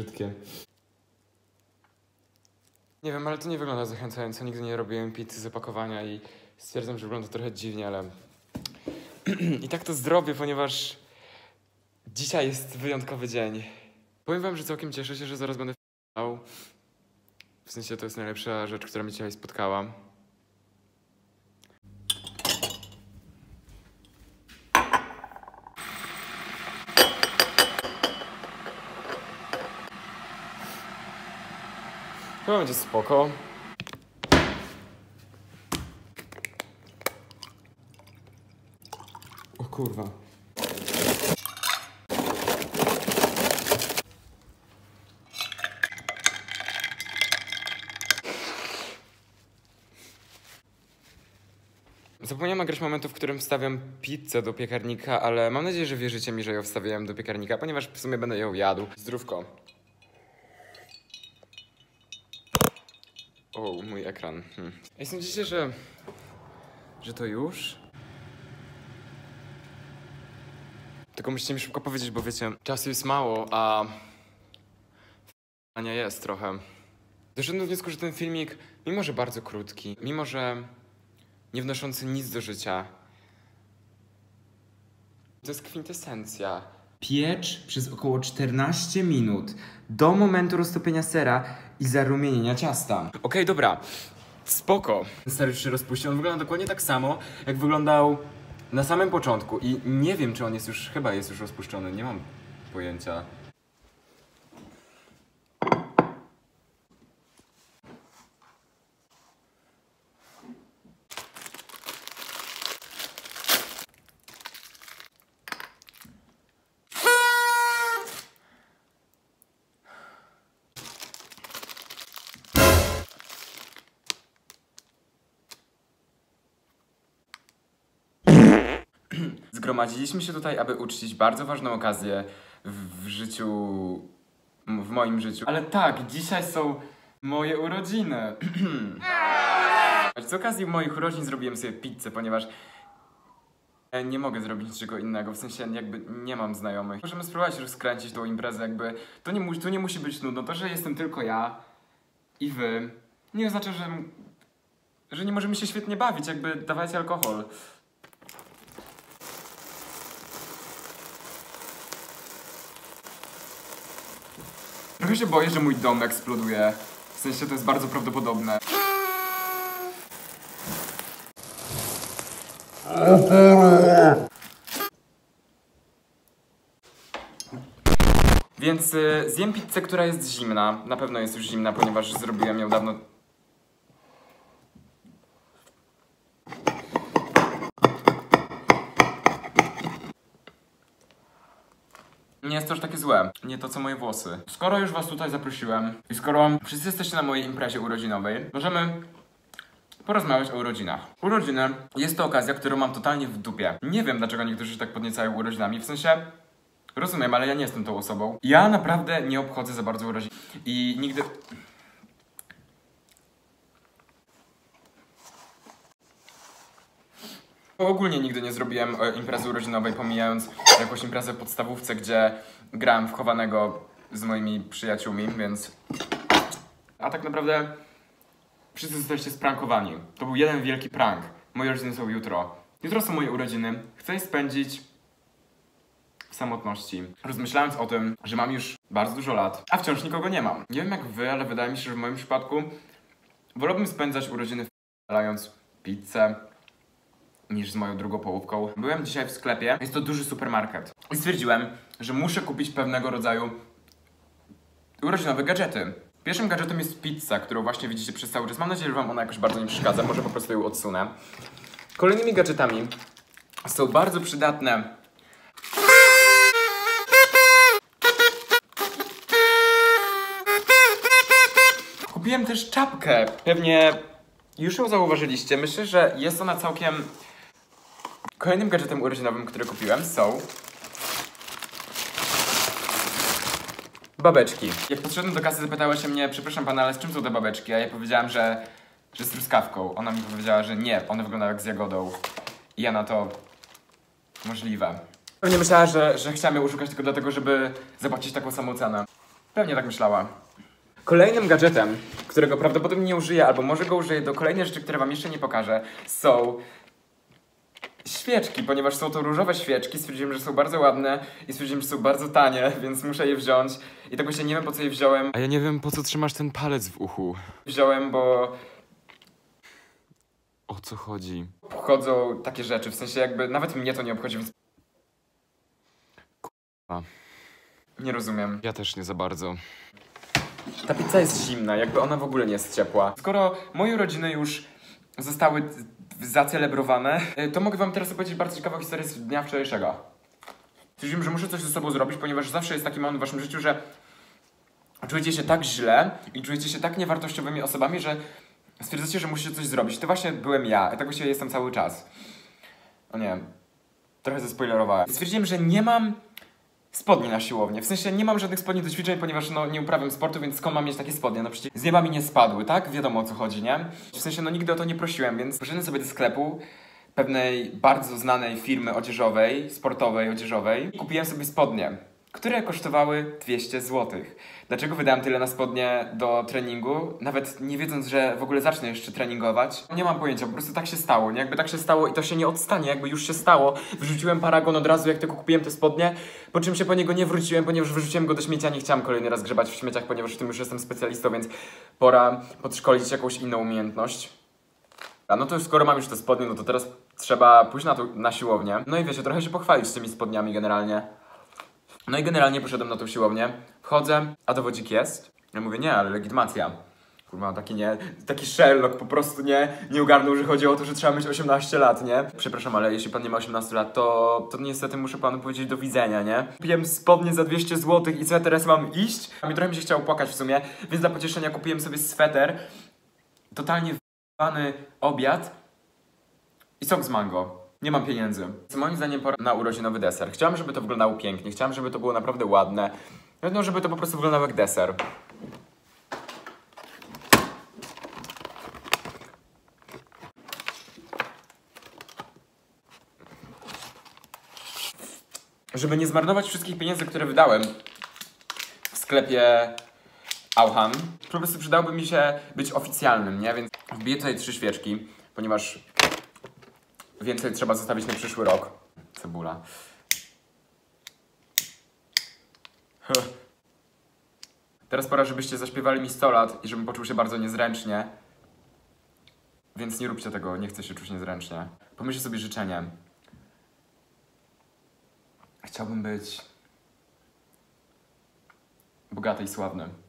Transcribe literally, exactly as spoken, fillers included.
brzydkie. Nie wiem, ale to nie wygląda zachęcająco. Nigdy nie robiłem pizzy z opakowania i stwierdzam, że wygląda trochę dziwnie, ale... I tak to zrobię, ponieważ dzisiaj jest wyjątkowy dzień. Powiem wam, że całkiem cieszę się, że zaraz będę f***ał. W sensie to jest najlepsza rzecz, która mnie dzisiaj spotkała. Chyba będzie spoko. O kurwa. Zapomniałem nagrać momentu, w którym wstawiam pizzę do piekarnika, ale mam nadzieję, że wierzycie mi, że ją wstawiałem do piekarnika, ponieważ w sumie będę ją jadł. Zdrówko. O, mój ekran. Hmm. Ej, sądzicie, że... że to już? Tylko musicie mi szybko powiedzieć, bo wiecie, czasu jest mało, a... a nie jest trochę. Doszedłem do wniosku, że ten filmik, mimo że bardzo krótki, mimo że nie wnoszący nic do życia, to jest kwintesencja. Piecz przez około czternaście minut do momentu roztopienia sera i zarumienienia ciasta. Okej, okay, dobra. Spoko. Ser już się rozpuścił. On wygląda dokładnie tak samo, jak wyglądał na samym początku. I nie wiem, czy on jest już... Chyba jest już rozpuszczony. Nie mam pojęcia. Zgromadziliśmy się tutaj, aby uczcić bardzo ważną okazję w, w życiu... w moim życiu. Ale tak, dzisiaj są moje urodziny. Z okazji moich urodzin zrobiłem sobie pizzę, ponieważ ja nie mogę zrobić niczego innego, w sensie jakby nie mam znajomych. Możemy spróbować rozkręcić tą imprezę, jakby to nie, mu to nie musi być nudno. To, że jestem tylko ja i wy, nie oznacza, że, że nie możemy się świetnie bawić, jakby dawajcie alkohol. Trochę się boję, że mój dom eksploduje. W sensie to jest bardzo prawdopodobne. Więc y, zjem pizzę, która jest zimna. Na pewno jest już zimna, ponieważ zrobiłem ją dawno. Nie jest to już takie złe. Nie to co moje włosy. Skoro już was tutaj zaprosiłem i skoro wszyscy jesteście na mojej imprezie urodzinowej, możemy porozmawiać o urodzinach. Urodziny jest to okazja, którą mam totalnie w dupie. Nie wiem, dlaczego niektórzy się tak podniecają urodzinami. W sensie, rozumiem, ale ja nie jestem tą osobą. Ja naprawdę nie obchodzę za bardzo urodzin. I nigdy... Ogólnie nigdy nie zrobiłem e, imprezy urodzinowej, pomijając jakąś imprezę w podstawówce, gdzie grałem w chowanego z moimi przyjaciółmi, więc... A tak naprawdę wszyscy zostaliście sprankowani. To był jeden wielki prank. Moje urodziny są jutro. Jutro są moje urodziny. Chcę je spędzić w samotności, rozmyślając o tym, że mam już bardzo dużo lat, a wciąż nikogo nie mam. Nie wiem jak wy, ale wydaje mi się, że w moim przypadku wolałbym spędzać urodziny f***ając pizzę niż z moją drugą połówką. Byłem dzisiaj w sklepie, jest to duży supermarket i stwierdziłem, że muszę kupić pewnego rodzaju urodzinowe gadżety. Pierwszym gadżetem jest pizza, którą właśnie widzicie przez cały czas. Mam nadzieję, że wam ona jakoś bardzo nie przeszkadza, może po prostu ją odsunę. Kolejnymi gadżetami są bardzo przydatne Kupiłem też czapkę. Pewnie już ją zauważyliście. Myślę, że jest ona całkiem... Kolejnym gadżetem urodzinowym, który kupiłem, są babeczki. Jak podszedłem do kasy, zapytała się mnie, przepraszam pana, ale z czym są te babeczki? A ja powiedziałem, że, że z truskawką. Ona mi powiedziała, że nie, one wyglądają jak z jagodą. I ja na to... możliwe. Pewnie myślała, że, że chciałem ją oszukać tylko dlatego, żeby zapłacić taką samą cenę. Pewnie tak myślała. Kolejnym gadżetem, którego prawdopodobnie nie użyję, albo może go użyję do kolejnych rzeczy, które wam jeszcze nie pokażę, są świeczki, ponieważ są to różowe świeczki. Stwierdziłem, że są bardzo ładne i stwierdziłem, że są bardzo tanie, więc muszę je wziąć. I tak właśnie nie wiem, po co je wziąłem. A ja nie wiem, po co trzymasz ten palec w uchu. Wziąłem, bo O co chodzi? obchodzą takie rzeczy, w sensie jakby nawet mnie to nie obchodzi, więc A, nie rozumiem. ja też nie za bardzo. Ta pizza jest zimna, jakby ona w ogóle nie jest ciepła. Skoro moje urodziny już zostały zacelebrowane, to mogę wam teraz opowiedzieć bardzo ciekawą historię z dnia wczorajszego. Stwierdziłem, że muszę coś ze sobą zrobić, ponieważ zawsze jest taki moment w waszym życiu, że czujecie się tak źle i czujecie się tak niewartościowymi osobami, że stwierdzacie, że musicie coś zrobić. To właśnie byłem ja. I tak właśnie jestem cały czas. O nie, trochę zaspoilerowałem. Stwierdziłem, że nie mam spodni na siłownię. W sensie nie mam żadnych spodni do ćwiczeń, ponieważ no, nie uprawiam sportu, więc skąd mam mieć takie spodnie? No przecież z nieba mi nie spadły, tak? Wiadomo o co chodzi, nie? W sensie no nigdy o to nie prosiłem, więc poszedłem sobie do sklepu pewnej bardzo znanej firmy odzieżowej, sportowej, odzieżowej. Kupiłem sobie spodnie, które kosztowały dwieście złotych. Dlaczego wydałem tyle na spodnie do treningu, nawet nie wiedząc, że w ogóle zacznę jeszcze treningować? Nie mam pojęcia, po prostu tak się stało, nie? Jakby tak się stało i to się nie odstanie, jakby już się stało. Wyrzuciłem paragon od razu, jak tylko kupiłem te spodnie, po czym się po niego nie wróciłem, ponieważ wyrzuciłem go do śmiecia, nie chciałem kolejny raz grzebać w śmieciach, ponieważ w tym już jestem specjalistą, więc pora podszkolić jakąś inną umiejętność. A no to już skoro mam już te spodnie, no to teraz trzeba pójść na, to, na siłownię. No i wiecie, trochę się pochwalić z tymi spodniami generalnie. No i generalnie poszedłem na tą siłownię, wchodzę, a dowodzik jest? Ja mówię, nie, ale legitymacja. Kurwa, taki nie, taki Sherlock po prostu nie, nie ogarnął, że chodzi o to, że trzeba mieć osiemnaście lat, nie? Przepraszam, ale jeśli pan nie ma osiemnastu lat, to, to niestety muszę panu powiedzieć do widzenia, nie? Kupiłem spodnie za dwieście złotych i co ja teraz mam iść? A mi trochę mi się chciało płakać w sumie, więc dla pocieszenia kupiłem sobie sweter, totalnie w***ny obiad i sok z mango. Nie mam pieniędzy. Moim zdaniem pora na urodzinowy deser. Chciałem, żeby to wyglądało pięknie. Chciałem, żeby to było naprawdę ładne. No, żeby to po prostu wyglądało jak deser. Żeby nie zmarnować wszystkich pieniędzy, które wydałem w sklepie Auchan, po prostu przydałoby mi się być oficjalnym, nie? Więc wbiję tutaj trzy świeczki, ponieważ więcej trzeba zostawić na przyszły rok. Cebula. Huh. Teraz pora, żebyście zaśpiewali mi sto lat i żebym poczuł się bardzo niezręcznie. Więc nie róbcie tego, nie chcę się czuć niezręcznie. Pomyślcie sobie życzenie. Chciałbym być bogaty i sławny.